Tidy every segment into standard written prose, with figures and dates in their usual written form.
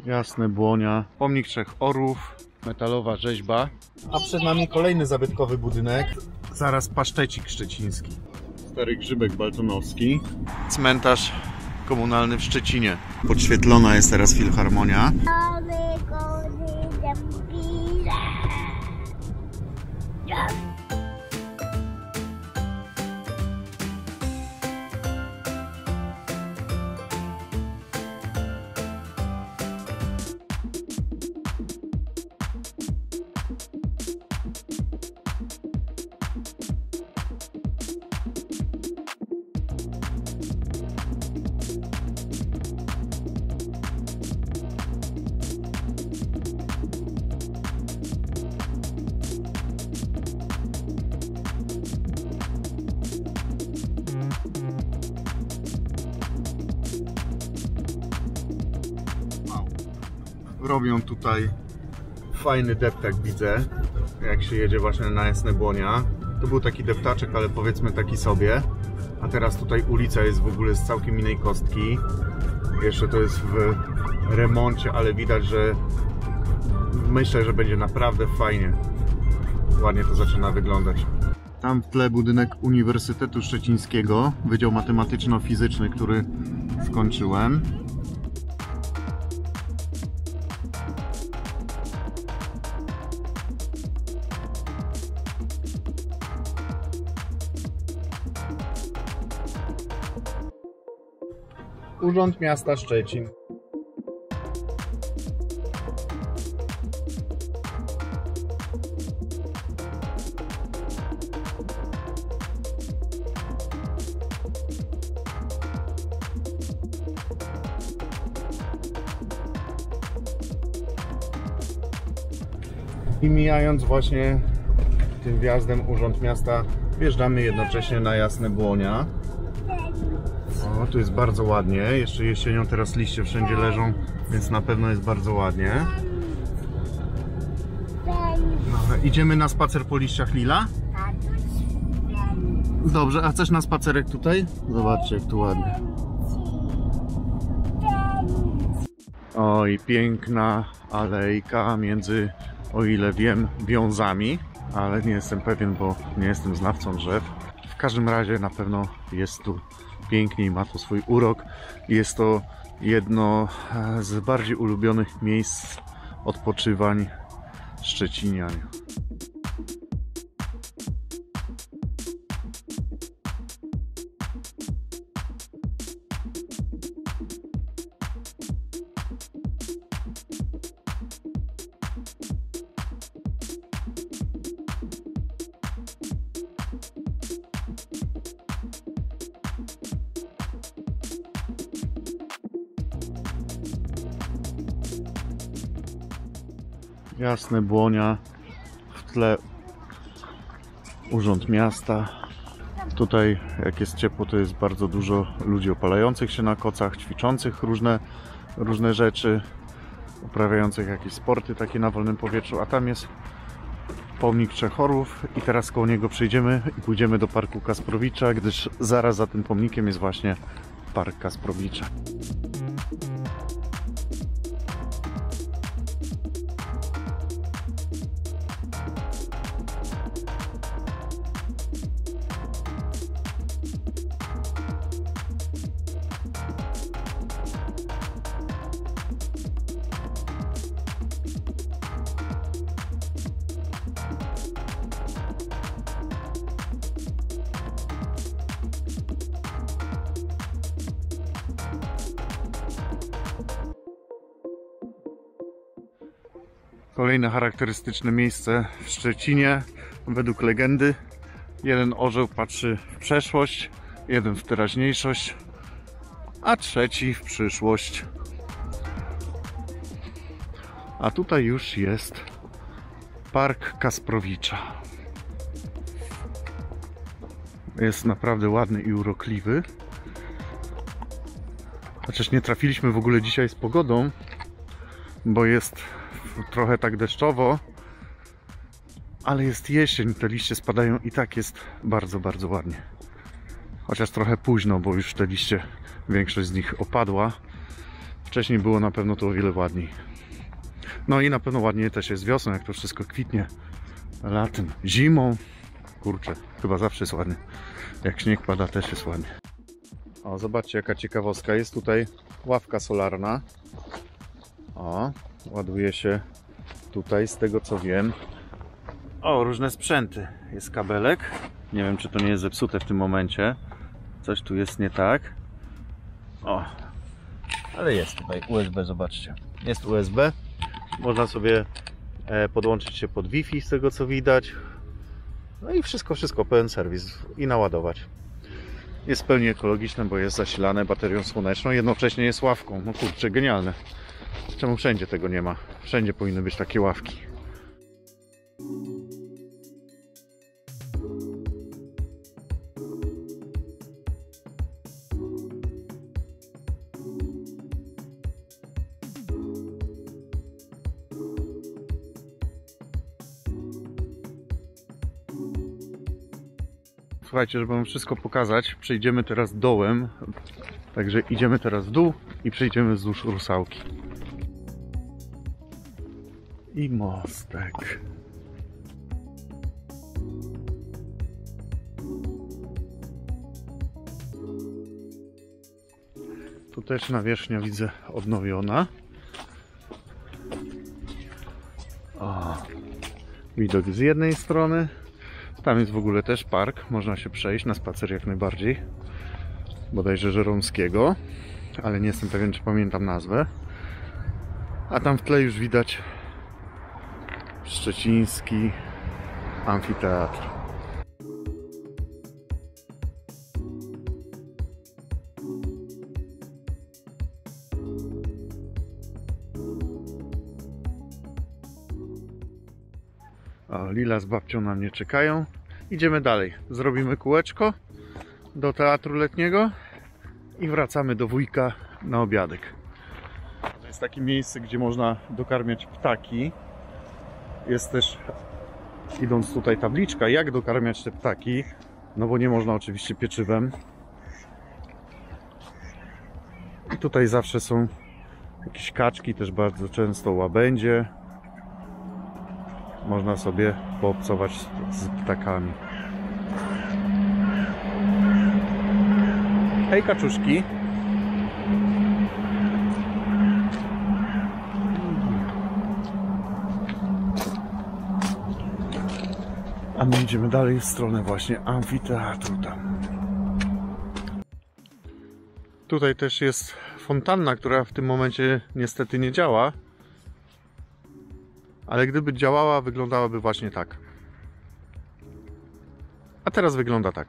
Jasne Błonia, pomnik Trzech Orłów, metalowa rzeźba. A przed nami kolejny zabytkowy budynek. Zaraz pasztecik szczeciński. Stary grzybek baltonowski. Cmentarz komunalny w Szczecinie. Podświetlona jest teraz filharmonia. Robią tutaj fajny deptak, widzę, jak się jedzie właśnie na Jasne Błonia. To był taki deptaczek, ale powiedzmy taki sobie. A teraz tutaj ulica jest w ogóle z całkiem innej kostki. Jeszcze to jest w remoncie, ale widać, że myślę, że będzie naprawdę fajnie. Ładnie to zaczyna wyglądać. Tam w tle budynek Uniwersytetu Szczecińskiego, Wydział Matematyczno-Fizyczny, który skończyłem. Urząd Miasta Szczecin. I mijając właśnie tym wjazdem Urząd Miasta, wjeżdżamy jednocześnie na Jasne Błonia. O, tu jest bardzo ładnie, jeszcze jesienią teraz liście wszędzie leżą, więc na pewno jest bardzo ładnie. Dobra, idziemy na spacer po liściach lila? Dobrze, a chcesz na spacerek tutaj? Zobaczcie, jak tu ładnie. Oj, piękna alejka między, o ile wiem, wiązami, ale nie jestem pewien, bo nie jestem znawcą drzew. W każdym razie na pewno jest tu pięknie i ma to swój urok. Jest to jedno z bardziej ulubionych miejsc odpoczywań szczecinian. Jasne Błonia, w tle Urząd Miasta. Tutaj jak jest ciepło, to jest bardzo dużo ludzi opalających się na kocach, ćwiczących różne rzeczy, uprawiających jakieś sporty takie na wolnym powietrzu, a tam jest pomnik Trzech Orłów i teraz koło niego przejdziemy i pójdziemy do Parku Kasprowicza, gdyż zaraz za tym pomnikiem jest właśnie Park Kasprowicza. Kolejne charakterystyczne miejsce w Szczecinie, według legendy. Jeden orzeł patrzy w przeszłość, jeden w teraźniejszość, a trzeci w przyszłość. A tutaj już jest Park Kasprowicza. Jest naprawdę ładny i urokliwy. Chociaż nie trafiliśmy w ogóle dzisiaj z pogodą, bo jest trochę tak deszczowo, ale jest jesień, te liście spadają i tak jest bardzo, bardzo ładnie. Chociaż trochę późno, bo już te liście, większość z nich opadła, Wcześniej było na pewno to o wiele ładniej. No i na pewno ładniej też jest wiosną, jak to wszystko kwitnie. Latem, zimą. Kurczę, chyba zawsze jest ładnie. Jak śnieg pada, też jest ładnie. O, zobaczcie jaka ciekawostka. Jest tutaj ławka solarna. O, ładuje się tutaj, z tego co wiem. O, różne sprzęty. Jest kabelek. Nie wiem, czy to nie jest zepsute w tym momencie. Coś tu jest nie tak. O, ale jest tutaj USB, zobaczcie. Jest USB. Można sobie podłączyć się pod Wi-Fi, z tego co widać. No i wszystko, pełen serwis i naładować. Jest w pełni ekologiczne, bo jest zasilane baterią słoneczną, jednocześnie jest ławką. No kurczę, genialne. Czemu wszędzie tego nie ma? Wszędzie powinny być takie ławki. Słuchajcie, żeby wam wszystko pokazać, przejdziemy teraz dołem. Także idziemy teraz w dół i przejdziemy wzdłuż Rusałki. I mostek. Tu też nawierzchnia widzę odnowiona. O, widok z jednej strony. Tam jest w ogóle też park, można się przejść na spacer jak najbardziej. Bodajże Żeromskiego, ale nie jestem pewien, czy pamiętam nazwę. A tam w tle już widać szczeciński amfiteatr. O, Lila z babcią na mnie czekają. Idziemy dalej. Zrobimy kółeczko do teatru letniego i wracamy do wujka na obiadek. To jest takie miejsce, gdzie można dokarmiać ptaki. Jest też, idąc tutaj, tabliczka, jak dokarmiać te ptaki. No bo nie można oczywiście pieczywem. I tutaj zawsze są jakieś kaczki, też bardzo często łabędzie. Można sobie poobcować z ptakami. Hej kaczuszki! A my idziemy dalej w stronę właśnie amfiteatru tam. Tutaj też jest fontanna, która w tym momencie niestety nie działa. Ale gdyby działała, wyglądałaby właśnie tak. A teraz wygląda tak.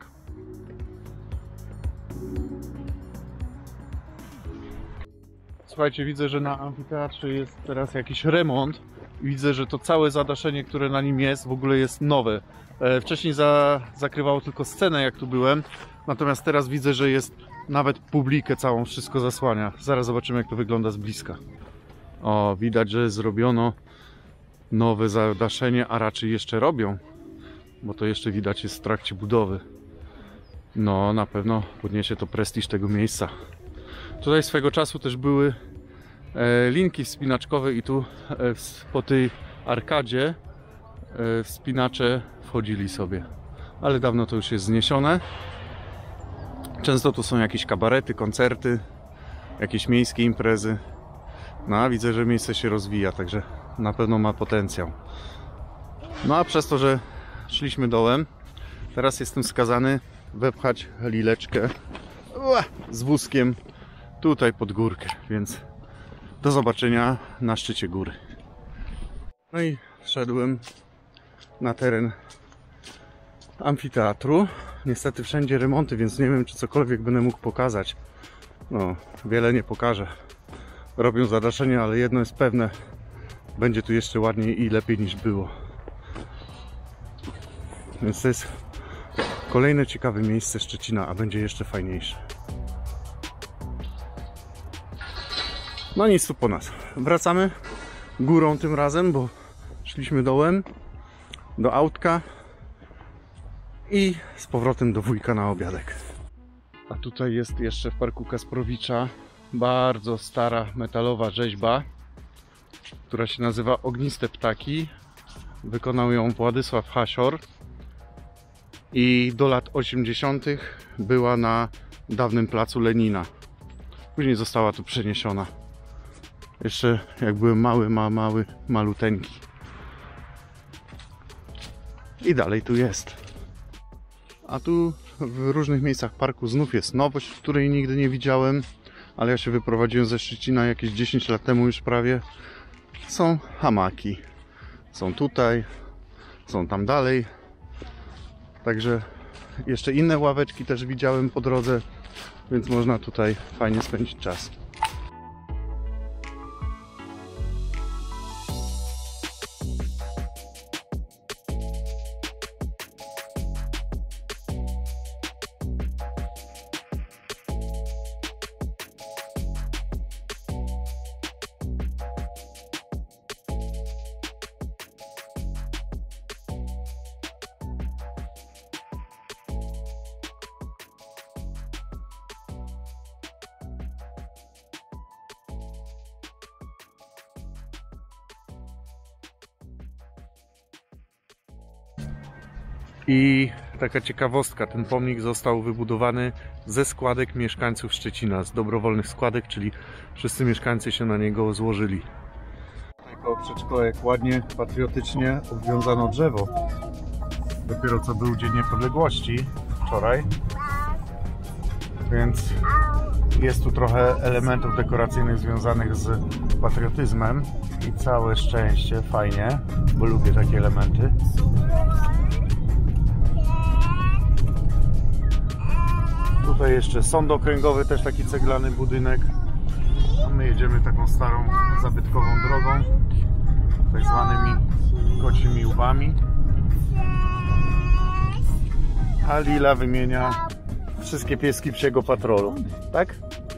Słuchajcie, widzę, że na amfiteatrze jest teraz jakiś remont. Widzę, że to całe zadaszenie, które na nim jest, w ogóle jest nowe. Wcześniej zakrywało tylko scenę, jak tu byłem. Natomiast teraz widzę, że jest nawet publikę całą, wszystko zasłania. Zaraz zobaczymy, jak to wygląda z bliska. O, widać, że zrobiono nowe zadaszenie, a raczej jeszcze robią, bo to jeszcze widać jest w trakcie budowy. No, na pewno podniesie to prestiż tego miejsca. Tutaj swego czasu też były linki wspinaczkowe i tu po tej arkadzie wspinacze wchodzili sobie. Ale dawno to już jest zniesione. Często tu są jakieś kabarety, koncerty, jakieś miejskie imprezy. No a widzę, że miejsce się rozwija, także na pewno ma potencjał. No a przez to, że szliśmy dołem, teraz jestem skazany wepchać Lileczkę z wózkiem tutaj pod górkę, więc do zobaczenia na szczycie góry. No i wszedłem na teren amfiteatru. Niestety wszędzie remonty, więc nie wiem, czy cokolwiek będę mógł pokazać. No, wiele nie pokażę. Robią zadaszenie, ale jedno jest pewne. Będzie tu jeszcze ładniej i lepiej niż było. Więc to jest kolejne ciekawe miejsce Szczecina, a będzie jeszcze fajniejsze. No nic tu po nas. Wracamy górą tym razem, bo szliśmy dołem do autka i z powrotem do wujka na obiadek. A tutaj jest jeszcze w parku Kasprowicza Bardzo stara metalowa rzeźba, która się nazywa Ogniste Ptaki. Wykonał ją Władysław Hasior i do lat 80. była na dawnym placu Lenina. Później została tu przeniesiona. Jeszcze jak byłem mały, maluteńki. I dalej tu jest. A tu w różnych miejscach parku znów jest nowość, której nigdy nie widziałem. Ale ja się wyprowadziłem ze Szczecina jakieś 10 lat temu już prawie. Są hamaki. Są tutaj, są tam dalej. Także jeszcze inne ławeczki też widziałem po drodze, więc można tutaj fajnie spędzić czas. I taka ciekawostka, ten pomnik został wybudowany ze składek mieszkańców Szczecina, z dobrowolnych składek, czyli wszyscy mieszkańcy się na niego złożyli. Tutaj koło przedszkolek ładnie, patriotycznie obwiązano drzewo. Dopiero co był Dzień Niepodległości wczoraj, więc jest tu trochę elementów dekoracyjnych związanych z patriotyzmem i całe szczęście, fajnie, bo lubię takie elementy. Tutaj jeszcze sąd okręgowy, też taki ceglany budynek. A my jedziemy taką starą, zabytkową drogą, tak zwanymi kocimi łbami. A Lila wymienia wszystkie pieski psiego patrolu, tak?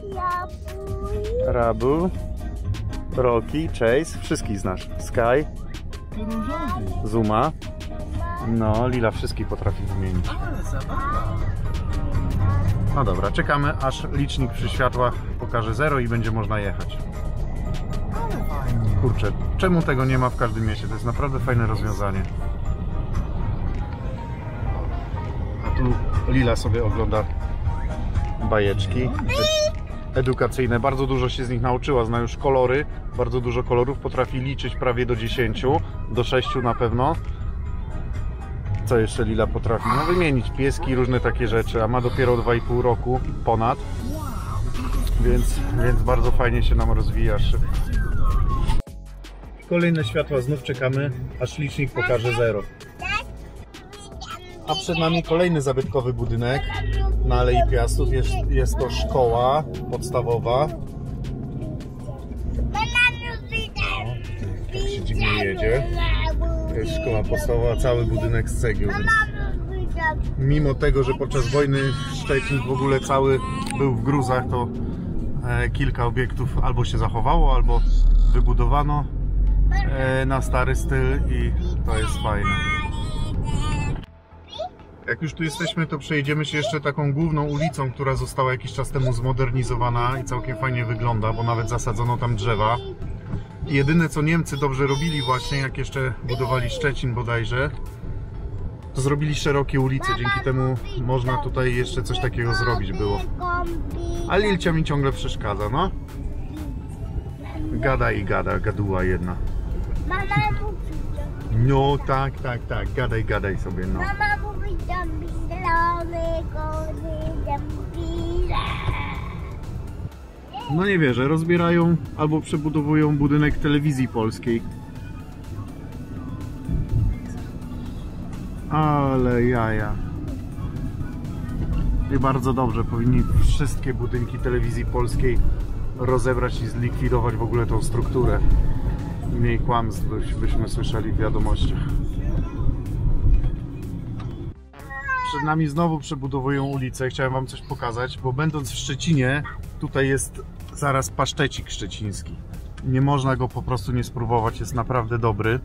Rabu, Rocky, Chase, wszystkich znasz. Sky, Zuma. No, Lila wszystkich potrafi wymienić. No dobra, czekamy aż licznik przy światłach pokaże 0 i będzie można jechać. Kurczę, czemu tego nie ma w każdym mieście? To jest naprawdę fajne rozwiązanie. A tu Lila sobie ogląda bajeczki edukacyjne. Bardzo dużo się z nich nauczyła, zna już kolory, bardzo dużo kolorów, potrafi liczyć prawie do 10, do 6 na pewno. Co jeszcze Lila potrafi? No wymienić pieski, różne takie rzeczy, a ma dopiero 2,5 roku ponad, więc bardzo fajnie się nam rozwija. Kolejne światła, znów czekamy, aż licznik pokaże 0. A przed nami kolejny zabytkowy budynek na Alei Piastów. Jest to szkoła podstawowa. Tak się dziwnie jedzie. To jest szkoła podstawowa, cały budynek z cegieł, więc mimo tego, że podczas wojny Szczecin w ogóle cały był w gruzach, to kilka obiektów albo się zachowało, albo wybudowano na stary styl i to jest fajne. Jak już tu jesteśmy, to przejedziemy się jeszcze taką główną ulicą, która została jakiś czas temu zmodernizowana i całkiem fajnie wygląda, bo nawet zasadzono tam drzewa. I jedyne co Niemcy dobrze robili właśnie, jak jeszcze budowali Szczecin bodajże, to zrobili szerokie ulice, dzięki temu można tutaj jeszcze coś takiego zrobić było. A Lilcia mi ciągle przeszkadza, no. Gada i gada, gaduła jedna. No tak, gadaj sobie, no. No nie wierzę, rozbierają albo przebudowują budynek telewizji polskiej. Ale jaja. I bardzo dobrze, powinni wszystkie budynki telewizji polskiej rozebrać i zlikwidować w ogóle tą strukturę. Mniej kłamstw byśmy słyszeli w wiadomościach. Przed nami znowu przebudowują ulicę. Chciałem wam coś pokazać, bo będąc w Szczecinie, tutaj jest zaraz pasztecik szczeciński. Nie można go po prostu nie spróbować, jest naprawdę dobry.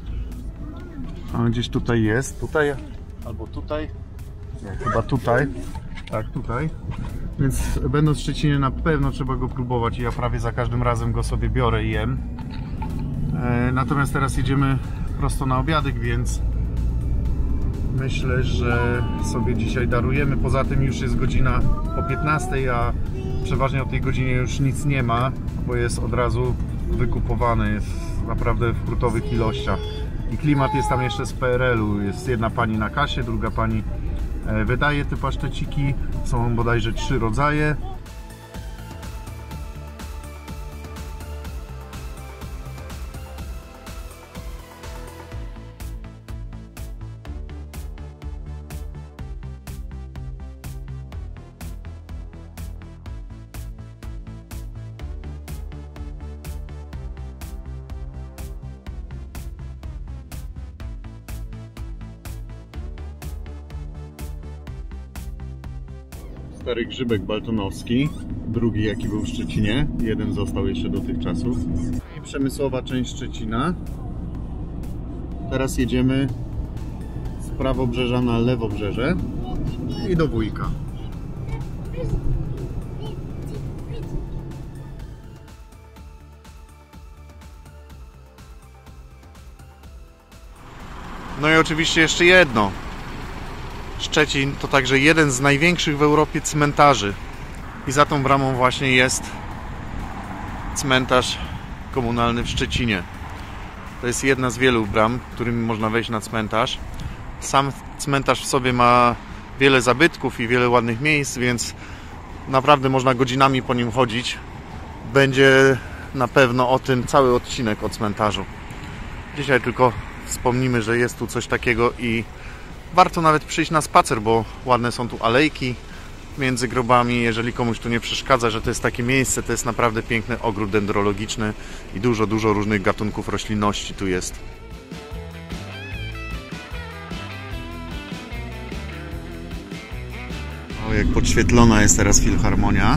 A gdzieś tutaj jest, tutaj albo tutaj, nie, chyba tutaj, tak tutaj. Więc będąc w Szczecinie na pewno trzeba go próbować i ja prawie za każdym razem go sobie biorę i jem. Natomiast teraz jedziemy prosto na obiadek, więc myślę, że sobie dzisiaj darujemy. Poza tym już jest godzina po 15, a przeważnie o tej godzinie już nic nie ma, bo jest od razu wykupowany, jest naprawdę w hurtowych ilościach. I klimat jest tam jeszcze z PRL-u. Jest jedna pani na kasie, druga pani wydaje te paszteciki. Są bodajże 3 rodzaje. Stary grzybek baltonowski, drugi jaki był w Szczecinie, jeden został jeszcze do tych czasów. I przemysłowa część Szczecina. Teraz jedziemy z prawobrzeża na lewobrzeże i do Wujka. No i oczywiście jeszcze jedno. Szczecin to także jeden z największych w Europie cmentarzy i za tą bramą właśnie jest cmentarz komunalny w Szczecinie. To jest jedna z wielu bram, którymi można wejść na cmentarz. Sam cmentarz w sobie ma wiele zabytków i wiele ładnych miejsc, więc naprawdę można godzinami po nim chodzić. Będzie na pewno o tym cały odcinek o cmentarzu. Dzisiaj tylko wspomnimy, że jest tu coś takiego i warto nawet przyjść na spacer, bo ładne są tu alejki między grobami. Jeżeli komuś tu nie przeszkadza, że to jest takie miejsce, to jest naprawdę piękny ogród dendrologiczny i dużo różnych gatunków roślinności tu jest. O, jak podświetlona jest teraz filharmonia.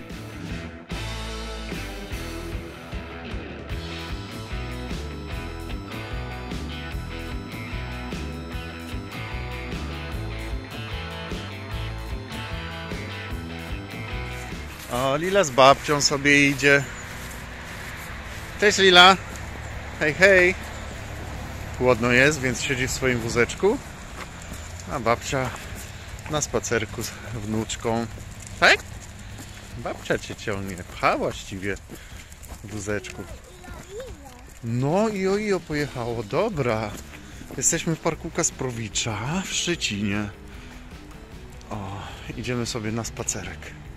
O, Lila z babcią sobie idzie. Cześć Lila. Hej, hej. Chłodno jest, więc siedzi w swoim wózeczku. A babcia na spacerku z wnuczką. Tak? Babcia cię ciągnie. Pcha właściwie w wózeczku. No i o pojechało. Dobra. Jesteśmy w parku Kasprowicza w Szczecinie. O, idziemy sobie na spacerek.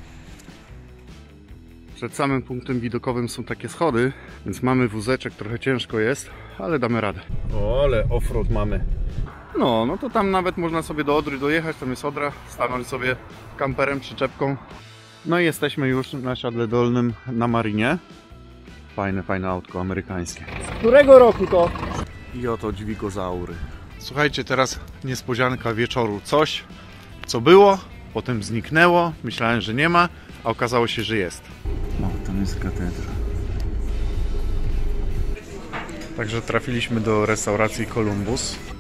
Przed samym punktem widokowym są takie schody, więc mamy wózeczek, trochę ciężko jest, ale damy radę. O, ale offroad mamy. No to tam nawet można sobie do Odry dojechać, tam jest Odra, stanąć sobie kamperem, przyczepką. No i jesteśmy już na Siadle Dolnym na Marinie. Fajne autko amerykańskie. Z którego roku to? I oto dźwigozaury. Słuchajcie, teraz niespodzianka wieczoru. Coś, co było, potem zniknęło, myślałem, że nie ma, a okazało się, że jest. O, tam jest katedra. Także trafiliśmy do restauracji Columbus.